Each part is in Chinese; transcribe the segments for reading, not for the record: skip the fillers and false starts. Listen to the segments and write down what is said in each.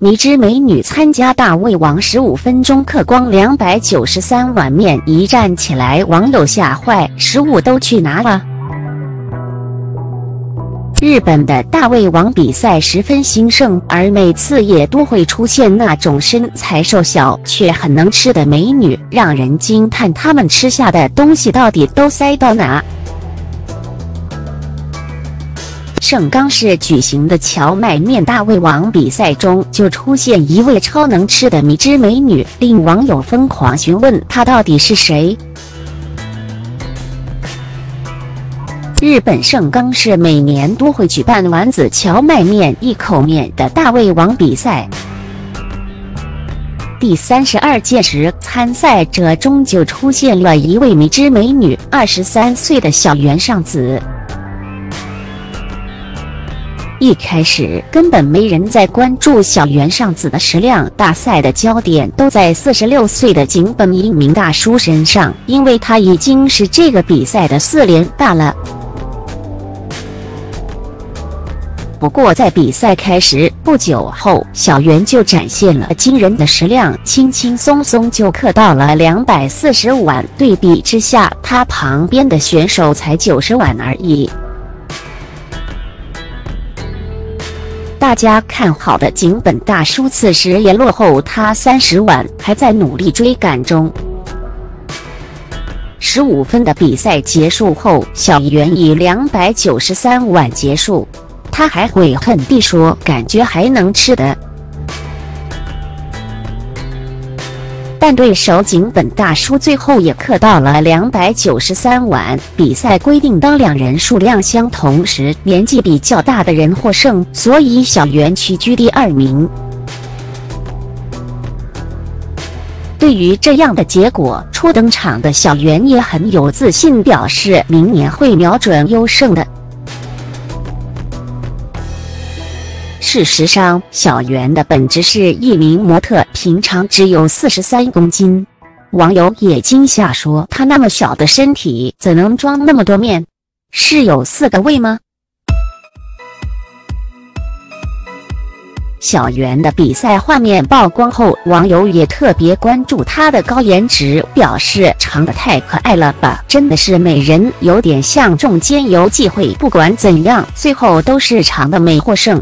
迷之美女参加大胃王15分钟嗑光293碗面，一站起来网友吓坏，食物都去哪了？日本的大胃王比赛十分兴盛，而每次也都会出现那种身材瘦小却很能吃的美女，让人惊叹她们吃下的东西到底都塞到哪。盛冈市举行的荞麦面大胃王比赛中，就出现一位超能吃的迷之美女，令网友疯狂询问她到底是谁。日本盛冈市每年都会举办丸子荞麦面一口面的大胃王比赛。第32届时，参赛者中就出现了一位迷之美女，23岁的小原尚子。一开始根本没人在关注小原尚子的食量，大赛的焦点都在46岁的井本英明大叔身上，因为他已经是这个比赛的4连霸了。不过在比赛开始不久后，小圆就展现了惊人的食量，轻轻松松就嗑到了245碗，对比之下，他旁边的选手才90碗而已。大家看好的井本大叔此时也落后他30碗，还在努力追赶中。15分的比赛结束后，小圆以293碗结束。他还悔恨地说：“感觉还能吃的。”但对手井本大叔最后也嗑到了293碗。比赛规定，当两人数量相同时，年纪比较大的人获胜，所以小圆屈居第2名。对于这样的结果，初登场的小圆也很有自信，表示明年会瞄准优胜的。事实上，小圆的本质是一名模特，平常只有43公斤。网友也惊吓说：“她那么小的身体，怎能装那么多面？是有4个胃吗？”小圆的比赛画面曝光后，网友也特别关注她的高颜值，表示长得太可爱了吧，真的是美人，有点像中间游忌讳。不管怎样，最后都是长得美获胜。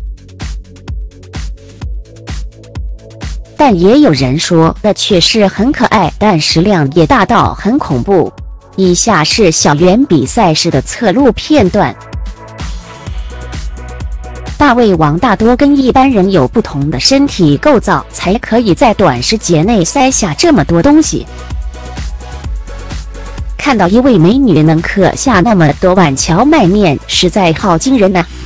但也有人说，的确是很可爱，但食量也大到很恐怖。以下是小圆比赛时的侧录片段。大胃王大多跟一般人有不同的身体构造，才可以在短时间内塞下这么多东西。看到一位美女能嗑下那么多碗荞麦面，实在好惊人啊！